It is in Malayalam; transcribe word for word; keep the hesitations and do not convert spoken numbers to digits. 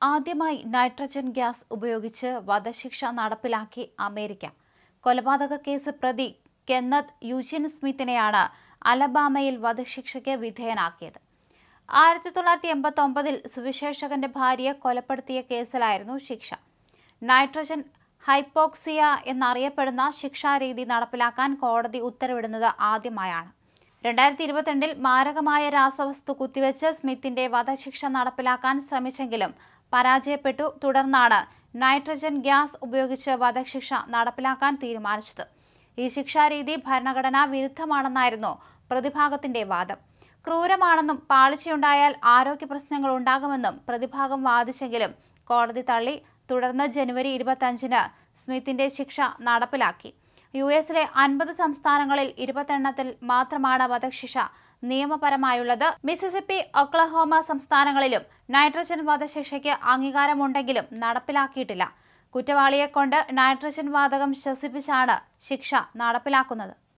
ആദ്യമായി നൈട്രജൻ ഗ്യാസ് ഉപയോഗിച്ച് വധശിക്ഷ നടപ്പിലാക്കി അമേരിക്ക. കൊലപാതക കേസ് പ്രതി കെന്നത്ത് യൂജിൻ സ്മിത്തിനെയാണ് അലബാമയിൽ വധശിക്ഷയ്ക്ക് വിധേയനാക്കിയത്. ആയിരത്തി തൊള്ളായിരത്തി എൺപത്തി ഒമ്പതിൽ സുവിശേഷകന്റെ ഭാര്യയെ കൊലപ്പെടുത്തിയ കേസിലായിരുന്നു ശിക്ഷ. നൈട്രജൻ ഹൈപ്പോക്സിയ എന്നറിയപ്പെടുന്ന ശിക്ഷാരീതി നടപ്പിലാക്കാൻ കോടതി ഉത്തരവിടുന്നത് ആദ്യമായാണ്. രണ്ടായിരത്തി ഇരുപത്തിരണ്ടിൽ മാരകമായ രാസവസ്തു കുത്തിവെച്ച് സ്മിത്തിന്റെ വധശിക്ഷ നടപ്പിലാക്കാൻ ശ്രമിച്ചെങ്കിലും പരാജയപ്പെട്ടു. തുടർന്നാണ് നൈട്രജൻ ഗ്യാസ് ഉപയോഗിച്ച് വധശിക്ഷ നടപ്പിലാക്കാൻ തീരുമാനിച്ചത്. ഈ ശിക്ഷാരീതി ഭരണഘടനാ വിരുദ്ധമാണെന്നായിരുന്നു പ്രതിഭാഗത്തിന്റെ വാദം. ക്രൂരമാണെന്നും പാളിച്ചയുണ്ടായാൽ ആരോഗ്യ പ്രശ്നങ്ങൾ ഉണ്ടാകുമെന്നും പ്രതിഭാഗം വാദിച്ചെങ്കിലും കോടതി തള്ളി. തുടർന്ന് ജനുവരി ഇരുപത്തിയഞ്ചിന് സ്മിത്തിന്റെ ശിക്ഷ നടപ്പിലാക്കി. യു എസിലെ അൻപത് സംസ്ഥാനങ്ങളിൽ ഇരുപത്തെണ്ണത്തിൽ മാത്രമാണ് വധശിക്ഷ നിയമപരമായുള്ളത്. മിസിസിപ്പി, ഒക്ലഹോമ സംസ്ഥാനങ്ങളിലും നൈട്രജൻ വധശിക്ഷയ്ക്ക് അംഗീകാരമുണ്ടെങ്കിലും നടപ്പിലാക്കിയിട്ടില്ല. കുറ്റവാളിയെക്കൊണ്ട് നൈട്രജൻ വാതകം ശ്വസിപ്പിച്ചാണ് ശിക്ഷ നടപ്പിലാക്കുന്നത്.